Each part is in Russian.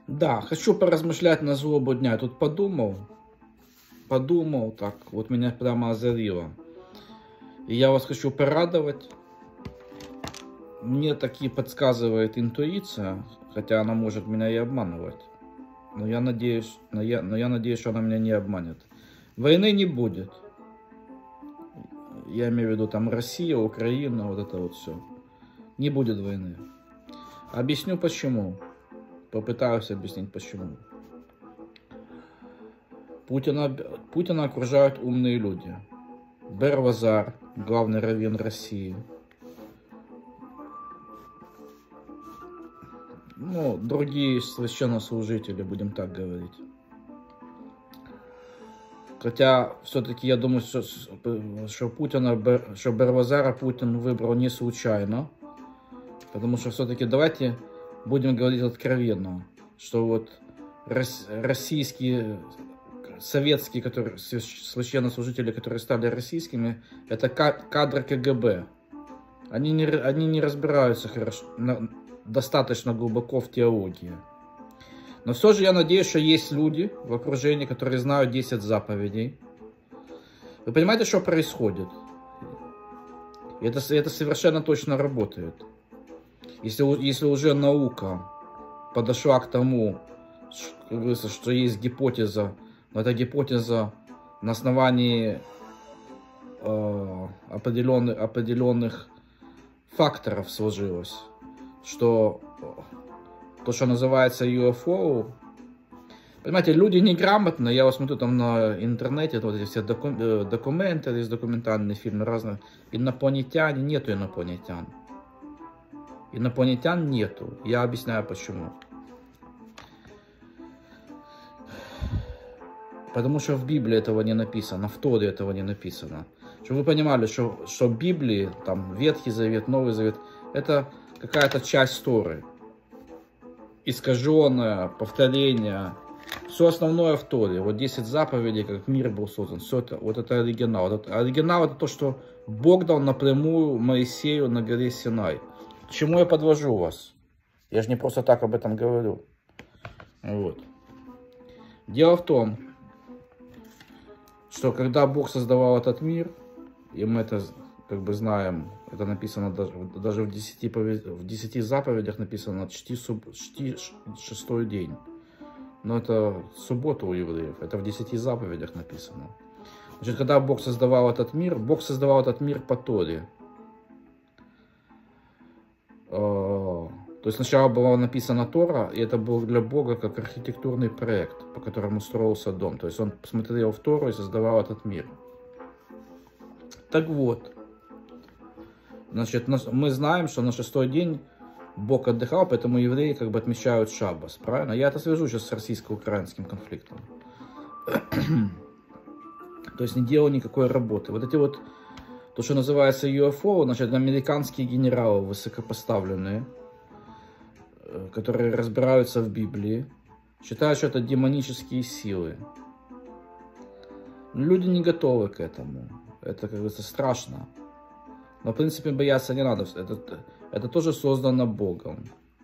Да, хочу поразмышлять на злобу дня. Я тут подумал, так, вот меня прямо озарило. И я вас хочу порадовать. Мне таки подсказывает интуиция, хотя она может меня и обманывать. Но я надеюсь, что она меня не обманет. Войны не будет. Я имею в виду там Россия, Украина, вот это вот все. Не будет войны. Объясню почему. Попытаюсь объяснить почему. Путина окружают умные люди. Бер-Лазар, главный раввин России. Ну, другие священнослужители, будем так говорить. Хотя, все-таки я думаю, что Бер-Лазара Путин выбрал не случайно. Потому что все-таки давайте будем говорить откровенно, что вот российские, советские священнослужители, которые стали российскими, это кадры КГБ. Они не разбираются достаточно глубоко в теологии. Но все же я надеюсь, что есть люди в окружении, которые знают 10 заповедей. Вы понимаете, что происходит? Это совершенно точно работает. Если уже наука подошла к тому, что есть гипотеза, но эта гипотеза на основании определенных факторов сложилась, что то, что называется UFO, понимаете, люди неграмотные, я вот смотрю там на интернете, вот эти все документы, есть документальные фильмы разные, инопланетяне, нету инопланетян. Инопланетян нету. Я объясняю почему. Потому что в Библии этого не написано, в Торе этого не написано. Чтобы вы понимали, что в Библии, там Ветхий Завет, Новый Завет, это какая-то часть Торы. Искаженное, повторение. Все основное в Торе. Вот 10 заповедей, как мир был создан. Все это, вот это оригинал. Оригинал это то, что Бог дал напрямую Моисею на горе Синай. К чему я подвожу вас? Я же не просто так об этом говорю. Вот. Дело в том, что когда Бог создавал этот мир, и мы это как бы знаем, это написано даже в 10 заповедях написано чти шестой день. Но это суббота у евреев, это в 10 заповедях написано. Значит, когда Бог создавал этот мир по Торе. То есть сначала была написана Тора, и это был для Бога как архитектурный проект, по которому строился дом. То есть он посмотрел в Тору и создавал этот мир. Так вот, значит, мы знаем, что на 6-й день Бог отдыхал, поэтому евреи как бы отмечают Шаббас, правильно? Я это свяжу сейчас с российско-украинским конфликтом. То есть не делал никакой работы. Вот эти вот, то, что называется UFO, значит, американские генералы высокопоставленные, которые разбираются в Библии, считают, что это демонические силы. Люди не готовы к этому. Это, как говорится, страшно. Но, в принципе, бояться не надо. Это тоже создано Богом.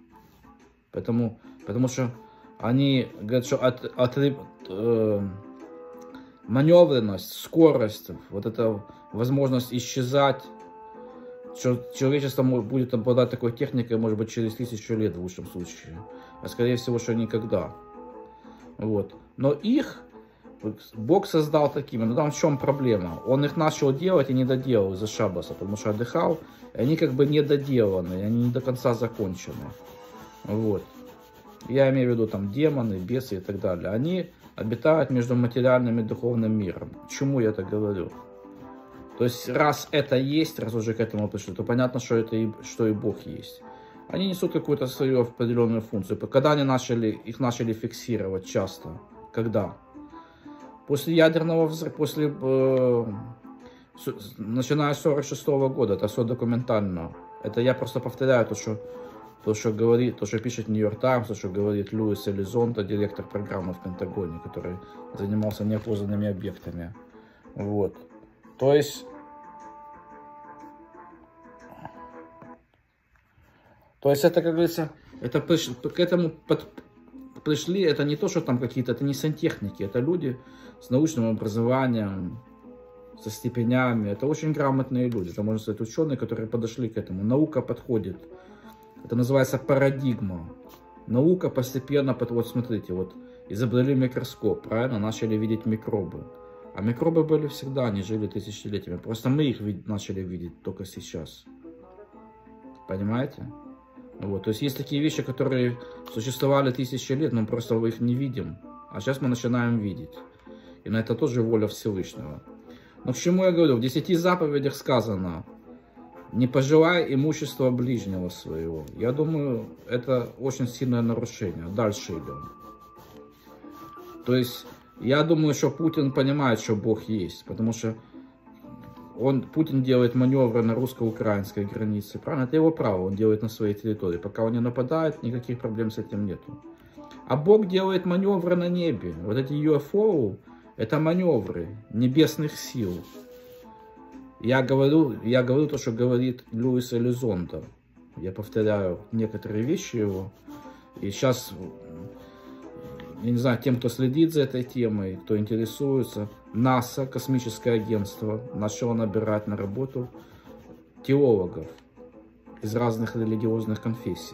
Потому что они говорят, что маневренность, скорость, вот эта возможность исчезать, что человечество будет обладать такой техникой, может быть, через 1000 лет в лучшем случае. А скорее всего, что никогда. Вот. Но их Бог создал такими. Но там в чем проблема? Он их начал делать и не доделал из-за Шаббаса, потому что отдыхал, и они как бы не доделаны, они не до конца закончены. Вот. Я имею в виду там демоны, бесы и так далее. Они обитают между материальным и духовным миром. Почему я это говорю? То есть, раз это есть, раз уже к этому пришли, то понятно, что и Бог есть. Они несут какую-то свою определенную функцию. Когда их начали фиксировать часто? Когда? После ядерного взрыва, начиная с 1946 года, это все документально. Это я просто повторяю то, что пишет Нью-Йорк Таймс, то, что говорит Луис Элизонто, директор программы в Пентагоне, который занимался неопознанными объектами. Вот. То есть это, как говорится, это к этому пришли, это не то, что там какие-то, это не сантехники, это люди с научным образованием, со степенями. Это очень грамотные люди, это, можно сказать, ученые, которые подошли к этому. Наука подходит. Это называется парадигма. Наука постепенно, вот смотрите, вот изобрели микроскоп, правильно, начали видеть микробы. А микробы были всегда, они жили тысячелетиями. Просто мы их начали видеть только сейчас. Понимаете? Вот. То есть есть такие вещи, которые существовали тысячи лет, но просто мы их не видим. А сейчас мы начинаем видеть. И на это тоже воля Всевышнего. Но к чему я говорю? В 10 заповедях сказано: не пожелай имущества ближнего своего. Я думаю, это очень сильное нарушение. Дальше идем. То есть, я думаю, что Путин понимает, что Бог есть. Потому что Путин делает маневры на русско-украинской границе. Правильно? Это его право, он делает на своей территории. Пока он не нападает, никаких проблем с этим нету. А Бог делает маневры на небе. Вот эти UFO, это маневры небесных сил. Я говорю то, что говорит Луис Элизондо. Я повторяю некоторые вещи его. И сейчас, я не знаю, тем, кто следит за этой темой, кто интересуется, НАСА, космическое агентство, начало набирать на работу теологов из разных религиозных конфессий.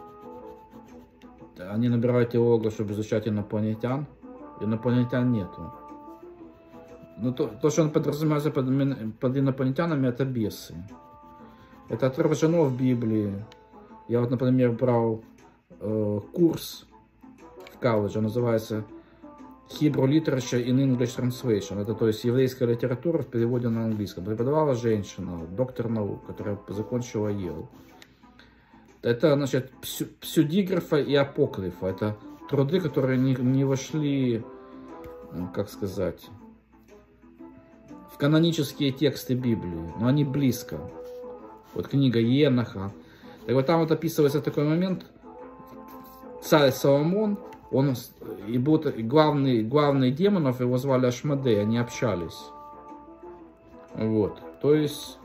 Они набирают теологов, чтобы изучать инопланетян. Инопланетян нету. Но то, что он подразумевается под инопланетянами, это бесы. Это отражено в Библии. Я вот, например, брал курс в колледже, называется Hebrew Literature in English Translation. Это, то есть, еврейская литература в переводе на английском. Преподавала женщина, доктор наук, которая закончила Йейл. Это, значит, псевдиграфа и апокрифа. Это труды, которые не вошли, как сказать, в канонические тексты Библии, но они близко. Вот книга Еноха. Так вот там вот описывается такой момент. Царь Соломон, главный демонов, его звали Ашмадей, они общались. Вот. То есть,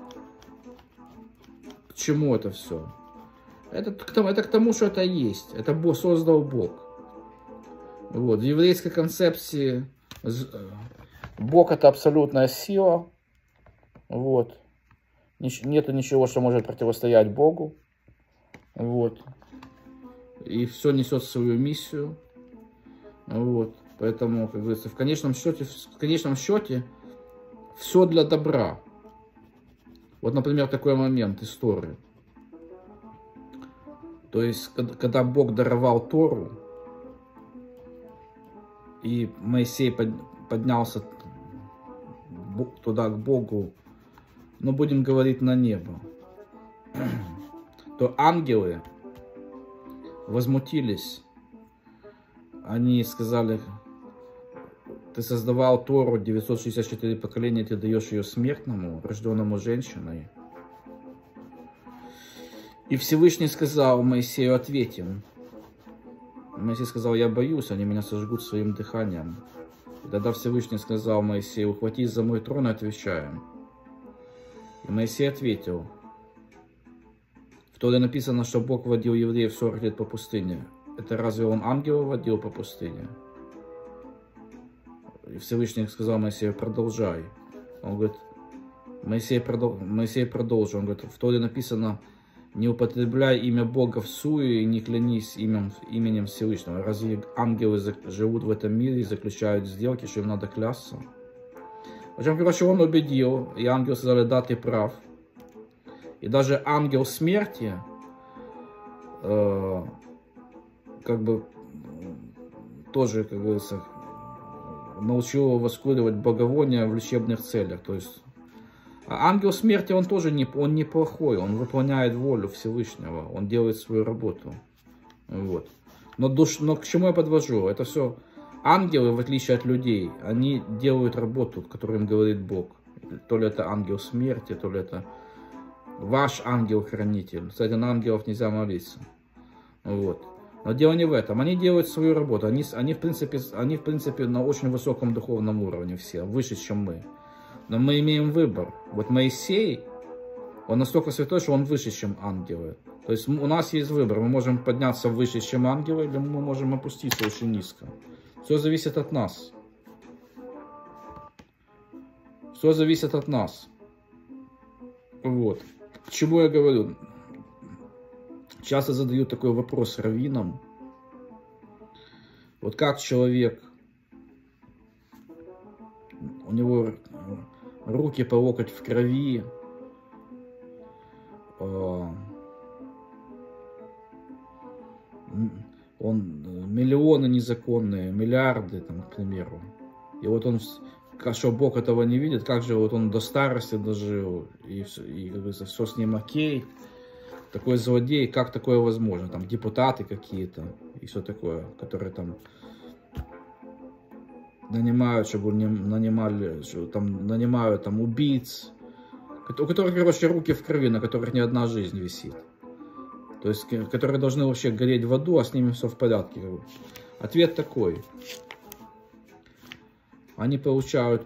к чему это все? Это к тому, что это есть. Это создал Бог. Вот. В еврейской концепции Бог — это абсолютная сила. Вот. Нету ничего, что может противостоять Богу. Вот. И все несет свою миссию. Вот. Поэтому, как говорится, в конечном счете все для добра. Вот, например, такой момент истории. То есть, когда Бог даровал Тору, и Моисей поднялся туда к Богу, но будем говорить на небо, то ангелы возмутились. Они сказали: ты создавал Тору 964 поколения, ты даешь ее смертному, рожденному женщиной. И Всевышний сказал Моисею: ответь им. Моисей сказал: я боюсь, они меня сожгут своим дыханием. И тогда Всевышний сказал Моисею: ухватись за мой трон и отвечаем. И Моисей ответил: в Торе написано, что Бог водил евреев 40 лет по пустыне. Это разве он ангелов водил по пустыне? И Всевышний сказал Моисею: продолжай. Он говорит, Моисей продолжил. Он говорит, в Торе написано: не употребляй имя Бога в суе и не клянись именем Всевышнего. Разве ангелы живут в этом мире и заключают сделки, что им надо клясться? В общем, короче, он убедил, и ангелы сказали: да, ты прав. И даже ангел смерти, как бы, тоже, как говорится, научил его воскуривать благовония в лечебных целях. То есть, ангел смерти, он тоже неплохой, он выполняет волю Всевышнего, он делает свою работу. Вот. Но к чему я подвожу? Это все ангелы, в отличие от людей, они делают работу, которую им говорит Бог. То ли это ангел смерти, то ли это ваш ангел-хранитель. Кстати, на ангелов нельзя молиться. Вот. Но дело не в этом. Они делают свою работу. Они в принципе на очень высоком духовном уровне все, выше, чем мы. Но мы имеем выбор. Вот Моисей, Он настолько святой, что он выше, чем ангелы. То есть у нас есть выбор. Мы можем подняться выше, чем ангелы, или мы можем опуститься очень низко. Все зависит от нас. Все зависит от нас. Вот. К чему я говорю? Часто задают такой вопрос раввинам. Вот как человек, у него руки по локоть в крови, он миллионы незаконные, миллиарды, там, к примеру. И вот он, что Бог этого не видит, как же вот он до старости дожил, и как говорится, все с ним окей. Такой злодей, как такое возможно? Там депутаты какие-то и все такое, которые там нанимают, чтобы нанимали, там нанимают там убийц, у которых, короче, руки в крови, на которых ни одна жизнь висит. То есть, которые должны вообще гореть в аду, а с ними все в порядке. Ответ такой. Они получают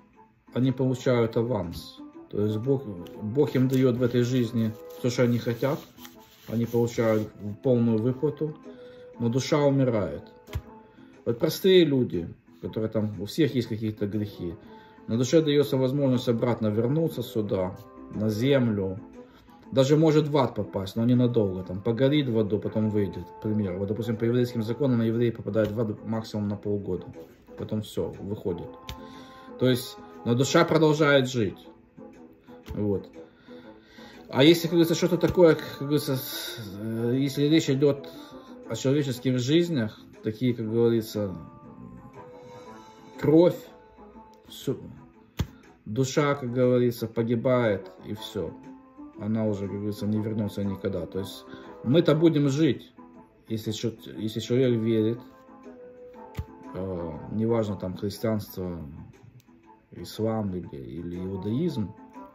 аванс. То есть Бог им дает в этой жизни все, что они хотят. Они получают полную выплату, но душа умирает. Вот простые люди, которые там, у всех есть какие-то грехи, на душе дается возможность обратно вернуться сюда, на землю. Даже может в ад попасть, но ненадолго. Там погорит в аду, потом выйдет, к примеру. Вот, допустим, по еврейским законам евреи попадают в ад максимум на полгода. Потом все, выходит. То есть, но душа продолжает жить. Вот. А если, как говорится, что-то такое, как говорится, если речь идет о человеческих жизнях, такие, как говорится, кровь, все, душа, как говорится, погибает, и все. Она уже, как говорится, не вернется никогда. То есть мы-то будем жить, если человек верит, неважно там христианство, ислам или иудаизм,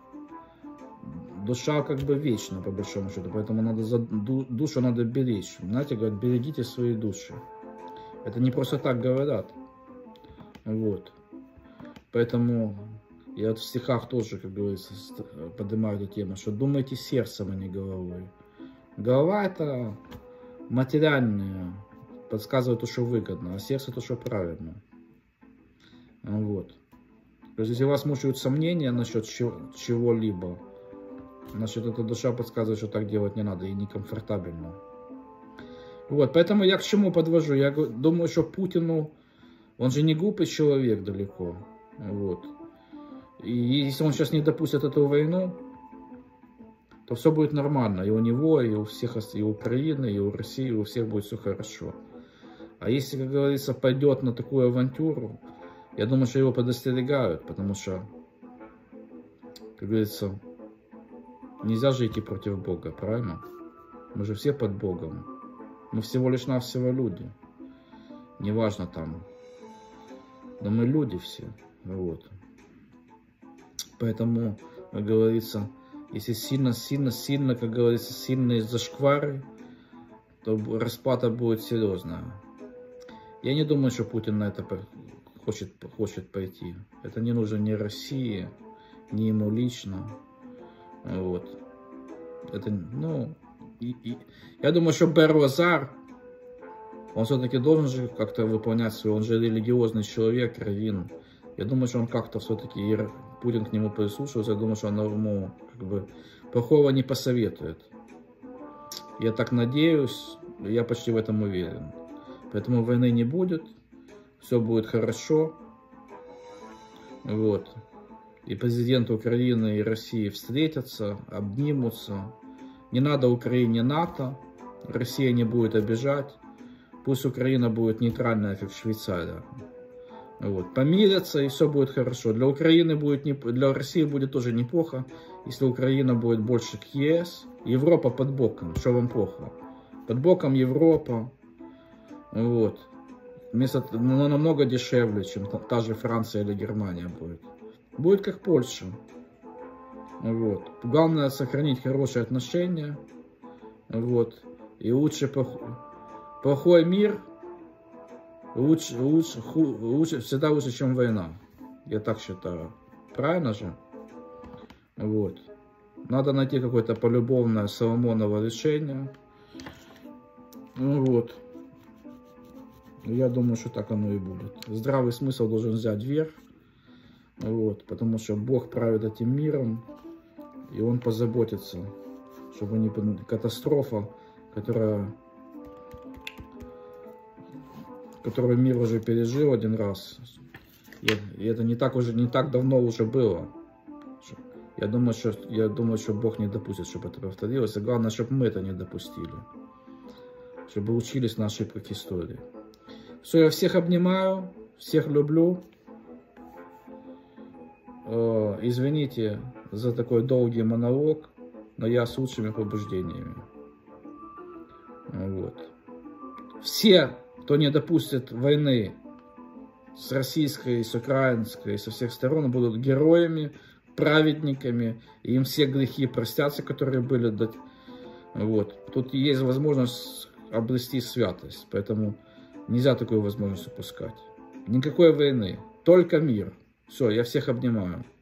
душа как бы вечна, по большому счету, поэтому душу надо беречь. Знаете, говорят, берегите свои души. Это не просто так говорят. Вот. Поэтому я вот в стихах тоже, как говорится, поднимаю эту тему, что думайте сердцем, а не головой. Голова это материальное, подсказывает то, что выгодно, а сердце то, что правильно. Вот. То есть, если вас мучают сомнения насчет чего-либо, значит, эта душа подсказывает, что так делать не надо и некомфортабельно. Вот, поэтому я к чему подвожу? Я думаю, что Путину, он же не глупый человек далеко. Вот. И если он сейчас не допустит эту войну, то все будет нормально. И у него, и у всех, и у Украины, и у России, и у всех будет все хорошо. А если, как говорится, пойдет на такую авантюру, я думаю, что его предостерегают, потому что, как говорится, нельзя же идти против Бога, правильно? Мы же все под Богом. Мы всего лишь навсего люди. Неважно там. Да мы люди все. Вот. Поэтому, как говорится, если сильно, как говорится, сильные зашквары, то расплата будет серьезная. Я не думаю, что Путин на это хочет пойти. Это не нужно ни России, ни ему лично. Вот. Это, ну, я думаю, что Бер-Лазар, он все-таки должен же как-то выполнять свой, он же религиозный человек, раввин. Я думаю, что он как-то все-таки, Путин к нему прислушивается, я думаю, что он ему как бы плохого не посоветует. Я так надеюсь, я почти в этом уверен. Поэтому войны не будет, все будет хорошо. Вот. И президенты Украины и России встретятся, обнимутся. Не надо Украине НАТО, Россия не будет обижать. Пусть Украина будет нейтральная, как Швейцария. Вот. Помирятся, и все будет хорошо. Для Украины будет для России будет тоже неплохо, если Украина будет больше к ЕС. Европа под боком. Что вам плохо? Под боком Европа. Вот. Но намного дешевле, чем та же Франция или Германия будет. Будет как Польша. Вот. Главное сохранить хорошие отношения. Вот. И лучше плохой мир. Всегда лучше, чем война. Я так считаю. Правильно же? Вот. Надо найти какое-то полюбовное Соломоново решение. Ну вот. Я думаю, что так оно и будет. Здравый смысл должен взять верх. Вот, потому что Бог правит этим миром. И Он позаботится, чтобы не катастрофа, которую мир уже пережил один раз. И это не так давно уже было. Я думаю, что Бог не допустит, чтобы это повторилось. И главное, чтобы мы это не допустили. Чтобы учились на ошибках истории. Все, я всех обнимаю, всех люблю. Извините за такой долгий монолог, но я с лучшими побуждениями. Вот. Все, кто не допустит войны с российской, с украинской, со всех сторон, будут героями, праведниками, и им все грехи простятся, которые были. Вот. Тут есть возможность обрести святость, поэтому нельзя такую возможность упускать. Никакой войны, только мир. Все, я всех обнимаю.